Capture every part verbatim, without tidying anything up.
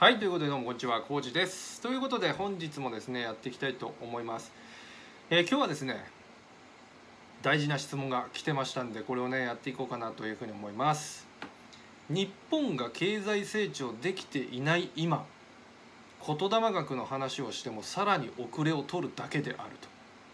はい、ということでどうもこんにちは、こうじです。ということで本日もですねやっていきたいと思います。えー、今日はですね大事な質問が来てましたんで、これをねやっていこうかなというふうに思います。日本が経済成長できていない今、言霊学の話をしてもさらに遅れを取るだけであると。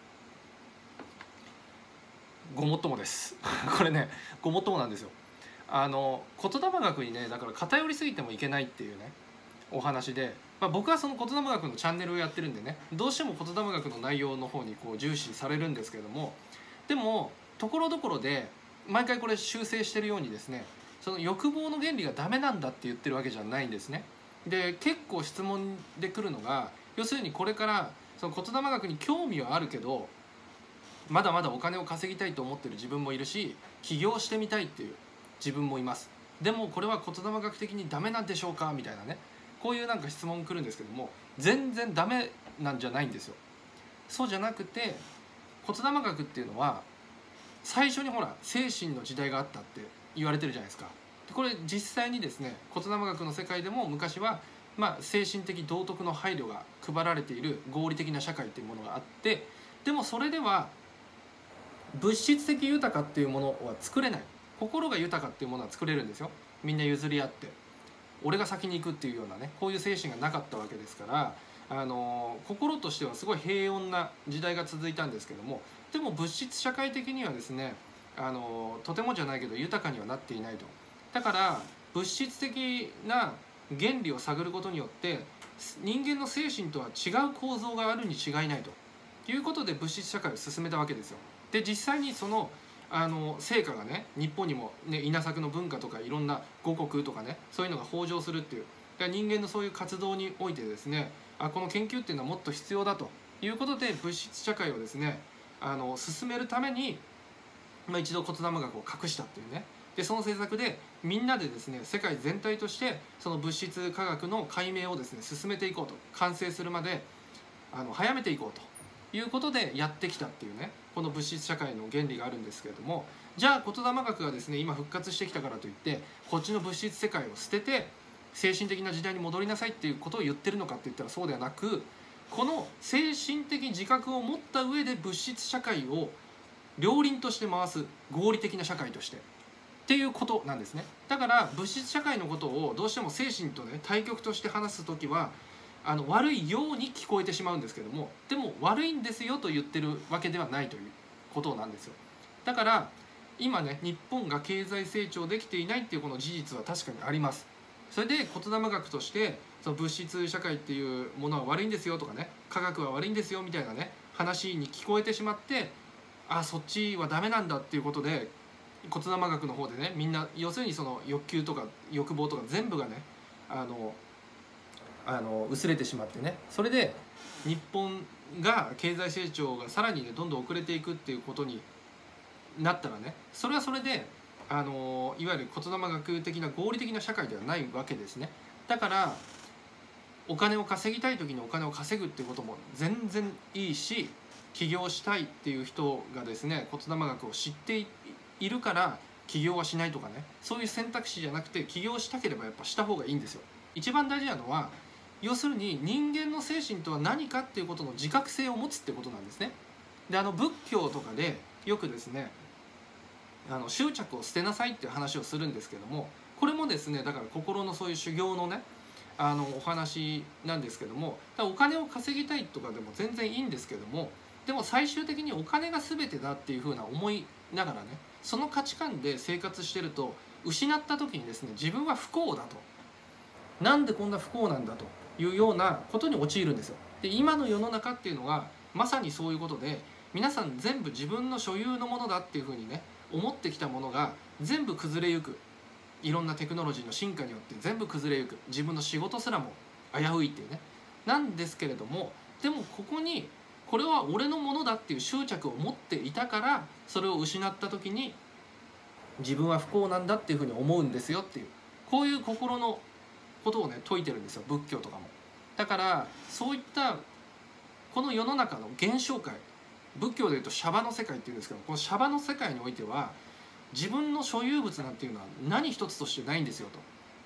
ごもっともですこれねごもっともなんですよ。あの言霊学にねだから偏りすぎてもいけないっていうねお話で、まあ、僕はその言霊学のチャンネルをやってるんでね、どうしても言霊学の内容の方にこう重視されるんですけども、でもところどころで毎回これ修正してるようにですね、その欲望の原理がダメなんだって言ってるわけじゃないんですね。で結構質問で来るのが、要するにこれからその言霊学に興味はあるけどまだまだお金を稼ぎたいと思ってる自分もいるし、起業してみたいっていう自分もいます。でもこれは言霊学的にダメなんでしょうかみたいなね、こういうなんか質問来るんですけども、全然ダメなんじゃないんですよ。そうじゃなくて、言霊学っていうのは最初にほら精神の時代があったって言われてるじゃないですか。これ実際にですね、言霊学の世界でも昔はまあ精神的道徳の配慮が配られている合理的な社会っていうものがあって、でもそれでは物質的豊かっていうものは作れない。心が豊かっていうものは作れるんですよ。みんな譲り合って俺が先に行くっていうようなね、こういう精神がなかったわけですから、あの心としてはすごい平穏な時代が続いたんですけども、でも物質社会的にはですね、あのとてもじゃないけど豊かにはなっていないと。だから物質的な原理を探ることによって人間の精神とは違う構造があるに違いないということで物質社会を進めたわけですよ。で実際にそのあの成果がね、日本にも、ね、稲作の文化とかいろんな五穀とかね、そういうのが豊穣するっていう、人間のそういう活動においてですね、あこの研究っていうのはもっと必要だということで物質社会をですねあの進めるために、まあ、一度言霊学を隠したっていうね。でその政策でみんなでですね世界全体としてその物質科学の解明をですね進めていこうと、完成するまであの早めていこうということでやってきたっていうね、この物質社会の原理があるんですけれども、じゃあ言霊学がですね今復活してきたからといってこっちの物質世界を捨てて精神的な時代に戻りなさいっていうことを言ってるのかって言ったらそうではなく、この精神的自覚を持った上で物質社会を両輪として回す合理的な社会としてっていうことなんですね。だから物質社会のことをどうしても精神とね対極として話す時はあの悪いように聞こえてしまうんですけども、でも悪いんですよと言ってるわけではないということなんですよ。だから今ね日本が経済成長できていないっていうこの事実は確かにあります。それで言霊学としてその物質社会っていうものは悪いんですよとかね、科学は悪いんですよみたいなね話に聞こえてしまって、あそっちはダメなんだっていうことで言霊学の方でねみんな要するにその欲求とか欲望とか全部がねあのあの薄れてしまってね、それで日本が経済成長がさらにねどんどん遅れていくっていうことになったらね、それはそれであのいわゆる言霊学的な合理的な社会ではないわけですね。だからお金を稼ぎたい時にお金を稼ぐっていうことも全然いいし、起業したいっていう人がですね言霊学を知っているから起業はしないとかね、そういう選択肢じゃなくて起業したければやっぱした方がいいんですよ。一番大事なのは要するに人間の精神とは何かっていうことの自覚性を持つってことなんですね。であの仏教とかでよくですねあの執着を捨てなさいっていう話をするんですけども、これもですねだから心のそういう修行のねあのお話なんですけども、お金を稼ぎたいとかでも全然いいんですけども、でも最終的にお金が全てだっていうふうな思いながらね、その価値観で生活してると失った時にですね自分は不幸だと、なんでこんな不幸なんだというようなことに陥るんですよ。で今の世の中っていうのはまさにそういうことで、皆さん全部自分の所有のものだっていうふうにね思ってきたものが全部崩れゆく、いろんなテクノロジーの進化によって全部崩れゆく、自分の仕事すらも危ういっていうねなんですけれども、でもここにこれは俺のものだっていう執着を持っていたから、それを失った時に自分は不幸なんだっていうふうに思うんですよっていう、こういう心のことをね説いてるんですよ仏教とかも。だからそういったこの世の中の現象界、仏教でいうとシャバの世界っていうんですけど、このシャバの世界においては自分の所有物なんていうのは何一つとしてないんですよと。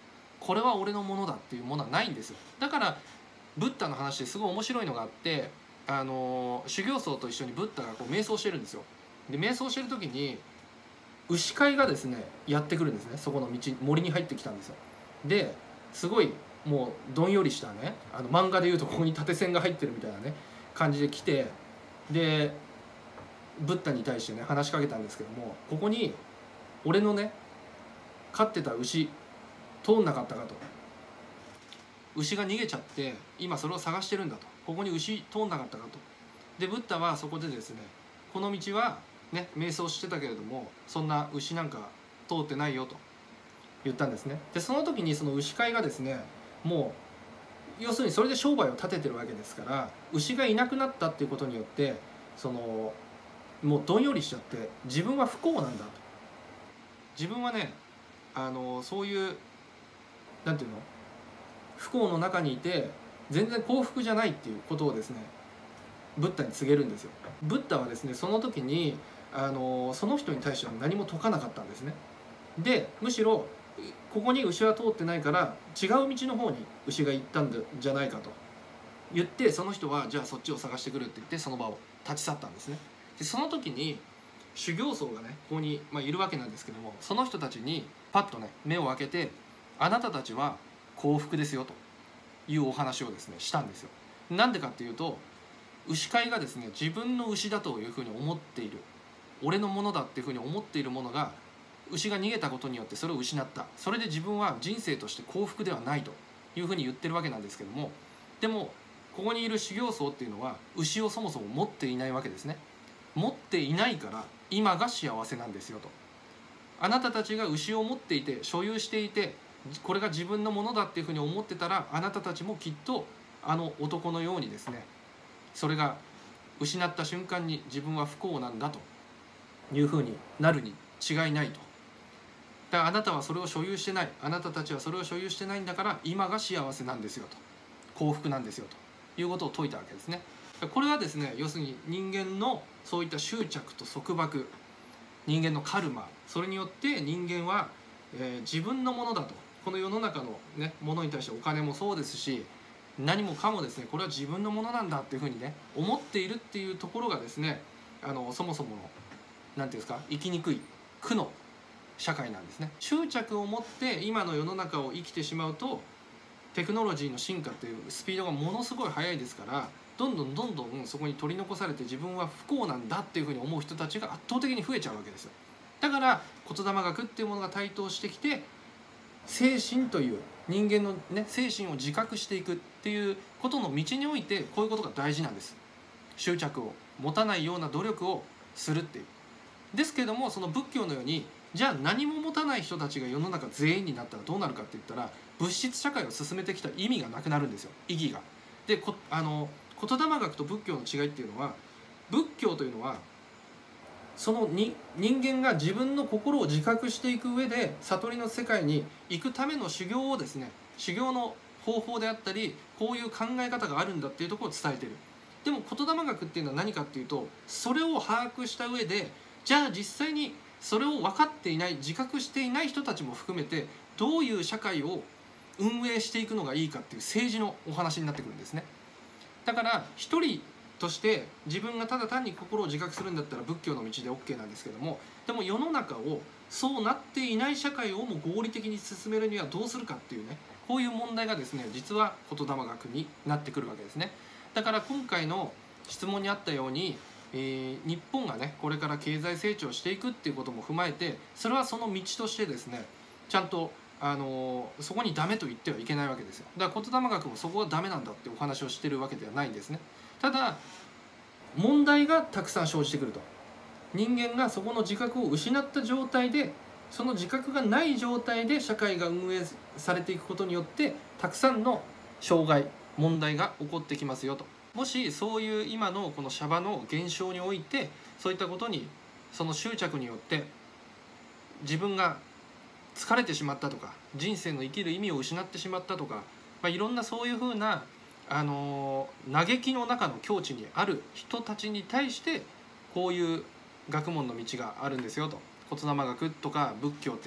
これは俺のものだっていうものはないんですよ。だからブッダの話ですごい面白いのがあって、あの修行僧と一緒にブッダがこう瞑想してるんですよ。で瞑想してる時に牛飼いがですねやってくるんですね。そこの道森に入ってきたんですよ。ですごいもうどんよりしたね、あの漫画でいうとここに縦線が入ってるみたいなね感じで来て、でブッダに対してね話しかけたんですけども、ここに俺のね飼ってた牛通んなかったかと。牛が逃げちゃって今それを探してるんだと。ここに牛通んなかったかと。でブッダはそこでですね、この道はね瞑想してたけれどもそんな牛なんか通ってないよと言ったんですね。でその時にその牛飼いがですね、もう要するにそれで商売を立ててるわけですから、牛がいなくなったっていうことによってそのもうどんよりしちゃって自分は不幸なんだと。自分はねあのそういうなんていうの不幸の中にいて全然幸福じゃないっていうことをですねブッダに告げるんですよ。ブッダはですねその時にあのその人に対しては何も説かなかったんですね。でむしろここに牛は通ってないから違う道の方に牛が行ったんじゃないかと言って、その人はじゃあそっちを探してくるって言ってその場を立ち去ったんですね。でその時に修行僧がねここに、まあ、いるわけなんですけども、その人たちにパッとね目を開けて、あなたたちは幸福ですよというお話をですねしたんですよ。なんでかっていうと、牛飼いがですね自分の牛だというふうに思っている、俺のものだっていうふうに思っているものが牛が逃げたことによってそれを失った、それで自分は人生として幸福ではないというふうに言ってるわけなんですけども、でもここにいる修行僧っていうのは牛をそもそも持っていないわけですね。持っていないから今が幸せなんですよと。あなたたちが牛を持っていて所有していてこれが自分のものだっていうふうに思ってたら、あなたたちもきっとあの男のようにですね、それが失った瞬間に自分は不幸なんだというふうになるに違いないと。だからあなたはそれを所有してない、あなたたちはそれを所有してないんだから今が幸せなんですよと、幸福なんですよということを説いたわけですね。これはですね要するに人間のそういった執着と束縛、人間のカルマ、それによって人間は、えー、自分のものだと、この世の中の、ね、ものに対してお金もそうですし何もかもですねこれは自分のものなんだっていうふうにね思っているっていうところがですね、あのそもそもの何ていうんですか生きにくい苦の社会なんですね。執着を持って今の世の中を生きてしまうと、テクノロジーの進化っていうスピードがものすごい速いですから、どんどんどんどんそこに取り残されて自分は不幸なんだっていうふうに思う人たちが圧倒的に増えちゃうわけですよ。だから言霊学っていうものが台頭してきて、精神という人間のね精神を自覚していくっていうことの道においてこういうことが大事なんです。執着を持たないような努力をするっていう。ですけどもその仏教のようにじゃあ何も持たない人たちが世の中全員になったらどうなるかって言ったら、物質社会を進めてきた意味がなくなるんですよ、意義が。でこあの言霊学と仏教の違いっていうのは、仏教というのはそのに人間が自分の心を自覚していく上で悟りの世界に行くための修行をですね、修行の方法であったりこういう考え方があるんだっていうところを伝えてる。でも言霊学っていうのは何かっていうと、それを把握した上でじゃあ実際にそれを分かっていない自覚していない人たちも含めてどういう社会を運営していくのがいいかっていう政治のお話になってくるんですね。だから一人として自分がただ単に心を自覚するんだったら仏教の道で OK なんですけども、でも世の中をそうなっていない社会をも合理的に進めるにはどうするかっていうね、こういう問題がですね実は言霊学になってくるわけですね。だから今回の質問にあったように、えー、日本がねこれから経済成長していくっていうことも踏まえて、それはその道としてですねちゃんとあのー、そこにダメと言ってはいけないわけですよ。だから言霊学もそこはダメなんだってお話をしてるわけではないんですね。ただ問題がたくさん生じてくると、人間がそこの自覚を失った状態で、その自覚がない状態で社会が運営されていくことによってたくさんの障害問題が起こってきますよと。もしそういう今のこのシャバの現象においてそういったことにその執着によって自分が疲れてしまったとか人生の生きる意味を失ってしまったとか、まあ、いろんなそういうふうなあの嘆きの中の境地にある人たちに対してこういう学問の道があるんですよと。言霊学とか仏教っていうね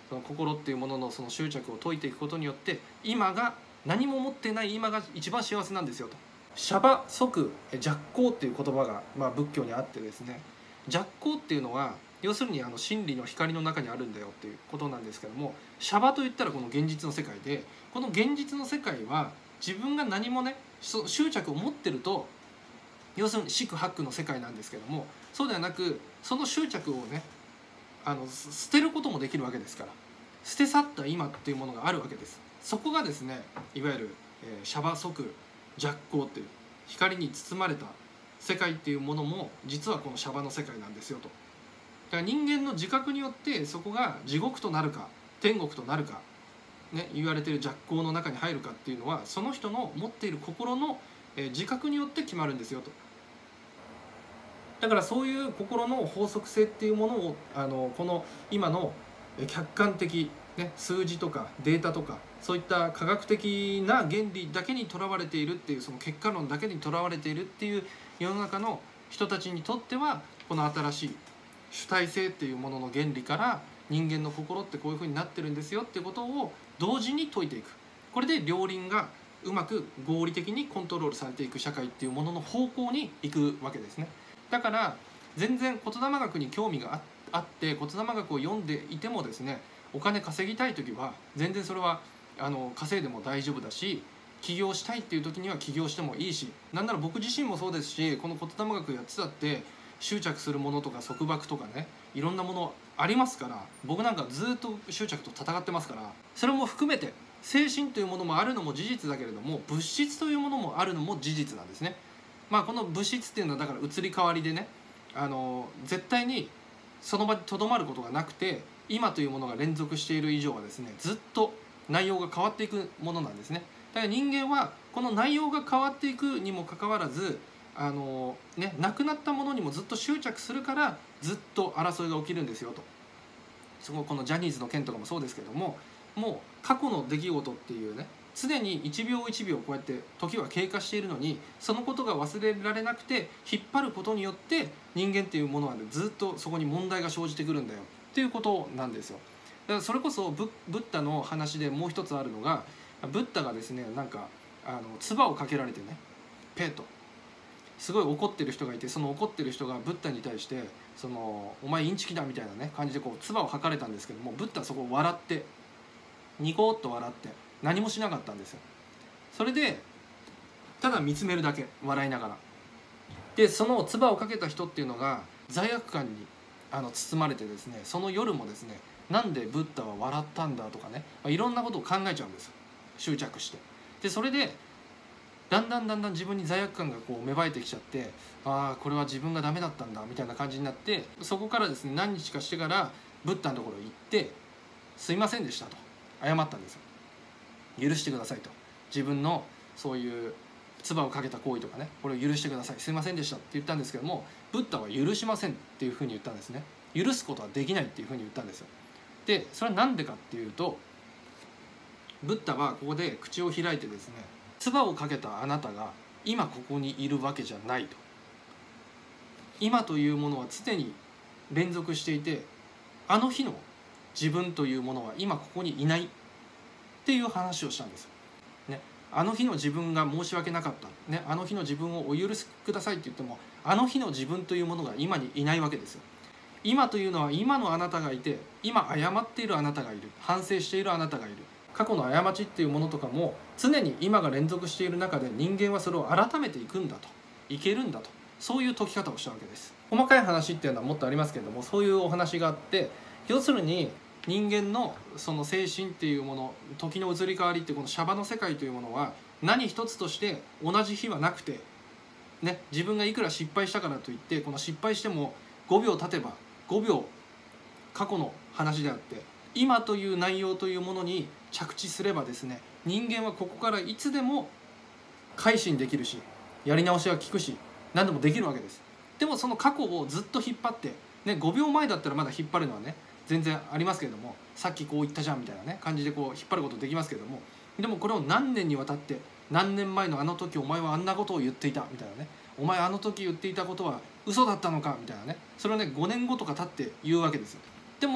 その心っていうもののその執着を解いていくことによって、今が何も持ってない今が一番幸せなんですよと。シャバ即寂光っていう言葉が、まあ、仏教にあってですね、寂光っていうのは要するにあの真理の光の中にあるんだよっていうことなんですけども、シャバといったらこの現実の世界で、この現実の世界は自分が何もね執着を持ってると、要するに四苦八苦の世界なんですけども、そうではなくその執着をねあの捨てることもできるわけですから、捨て去った今っていうものがあるわけです。そこがですねいわゆる、えー、シャバ即寂光っていう光に包まれた世界っていうものも実はこのシャバの世界なんですよと。だから人間の自覚によってそこが地獄となるか天国となるか、ね、言われている寂光の中に入るかっていうのはその人の持っている心の、えー、自覚によって決まるんですよと。だからそういう心の法則性っていうものをあのこの今の客観的、ね、数字とかデータとかそういった科学的な原理だけにとらわれているっていう、その結果論だけにとらわれているっていう世の中の人たちにとっては、この新しい主体性っていうものの原理から人間の心ってこういうふうになってるんですよっていうことを同時に解いていく。これで両輪がうまく合理的にコントロールされていく社会っていうものの方向に行くわけですね。だから全然言霊学に興味があって言霊学を読んでいてもですね、お金稼ぎたい時は全然それはあの稼いでも大丈夫だし、起業したいっていう時には起業してもいいし、なんなら僕自身もそうですし、この言霊学やってたって執着するものとか束縛とかね、いろんなものありますから、僕なんかずっと執着と戦ってますから、それも含めて精神というものもあるのも事実だけれども、物質というものもあるのも事実なんですね。まあこの物質っていうのはだから移り変わりでね、あの絶対にその場にとどまることがなくて、今というものが連続している以上はですね、ずっと内容が変わっていくものなんですね。だから人間はこの内容が変わっていくにもかかわらず、あのね、なくなったものにもずっと執着するからずっと争いが起きるんですよと。そここのジャニーズの件とかもそうですけども、もう過去の出来事っていうね、常にいちびょういちびょうこうやって時は経過しているのに、そのことが忘れられなくて引っ張ることによって人間っていうものは、ね、ずっとそこに問題が生じてくるんだよっていうことなんですよ。だからそれこそブブッダの話でもう一つあるのが、ブッダがですねなんかあの唾をかけられてね、ペッとすごい怒ってる人がいて、その怒ってる人がブッダに対してそのお前インチキだみたいなね感じでこう唾を吐かれたんですけども、ブッダはそこを笑ってニコッと笑って何もしなかったんですよ。それでただ見つめるだけ、笑いながら。でその唾をかけた人っていうのが罪悪感にあの包まれてですね、その夜もですね、なんでブッダは笑ったんだとかね、まあ、いろんなことを考えちゃうんですよ、執着して。でそれでだんだんだんだん自分に罪悪感がこう芽生えてきちゃって、ああこれは自分がダメだったんだみたいな感じになって、そこからですね何日かしてからブッダのところに行って「すいませんでした」と謝ったんですよ。許してくださいと、自分のそういう唾をかけた行為とかね、これを許してください、すいませんでしたって言ったんですけども、ブッダは許しませんっていうふうに言ったんですね。許すことはできないっていうふうに言ったんですよ。でそれは何でかっていうと、ブッダはここで口を開いてですね、唾をかけたあなたが今ここにいるわけじゃないと。今というものは常に連続していて、あの日の自分というものは今ここにいないっていう話をしたんですよ、ね、あの日の自分が申し訳なかった、ね、あの日の自分をお許しくださいって言っても、あの日の自分というものが今にいないわけですよ。今というのは今のあなたがいて、今謝っているあなたがいる、反省しているあなたがいる、過去の過ちっていうものとかも常に今が連続している中で、人間はそれを改めていくんだと、いけるんだと、そういう解き方をしたわけです。細かい話っていうのはもっとありますけれども、そういうお話があって、要するに人間のその精神っていうもの、時の移り変わりっていうこのシャバの世界というものは何一つとして同じ日はなくて、ね、自分がいくら失敗したからといって、この失敗してもごびょう経てばごびょう過去の話であって、今という内容というものに着地すればですね、人間はここからいつでも改心できるし、やり直しが効くし、何でもできるわけです。でもその過去をずっと引っ張って、ね、ごびょうまえだったらまだ引っ張るのはね全然ありますけれども、さっきこう言ったじゃんみたいなね感じでこう引っ張ることできますけれども、でもこれを何年にわたって、何年前のあの時お前はあんなことを言っていたみたいなね、お前あの時言っていたことは嘘だったのかみたいなね、それをねごねんごとか経って言うわけですよ。でも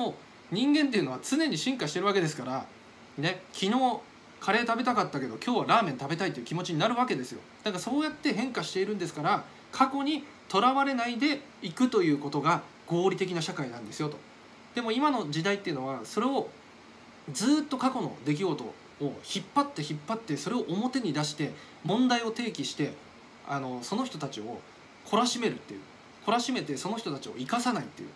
人間っていうのは常に進化してるわけですからね。昨日カレー食べたかったけど今日はラーメン食べたいという気持ちになるわけですよ。だからそうやって変化しているんですから、過去にとらわれないでいくということが合理的な社会なんですよと。でも今の時代っていうのはそれをずっと過去の出来事を引っ張って引っ張って、それを表に出して問題を提起して、あのその人たちを懲らしめるっていう、懲らしめてその人たちを生かさないっていう、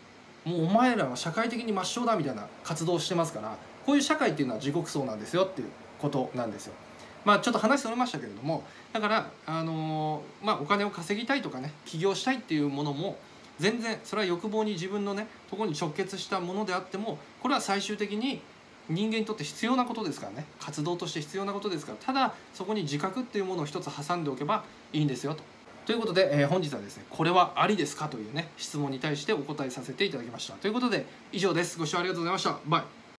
もうお前らは社会的に抹消だみたいな活動をしてますから、こういう社会っていうのは地獄層なんですよっていうことなんですよ。まあちょっと話それましたけれども、だからあのー、まあお金を稼ぎたいとかね、起業したいっていうものも全然それは欲望に自分のねところに直結したものであっても、これは最終的に人間にとって必要なことですからね、活動として必要なことですから、ただそこに自覚っていうものを一つ挟んでおけばいいんですよと。ということで、えー、本日はですね、これはありですかというね質問に対してお答えさせていただきました。ということで以上です。ご視聴ありがとうございました。バイ。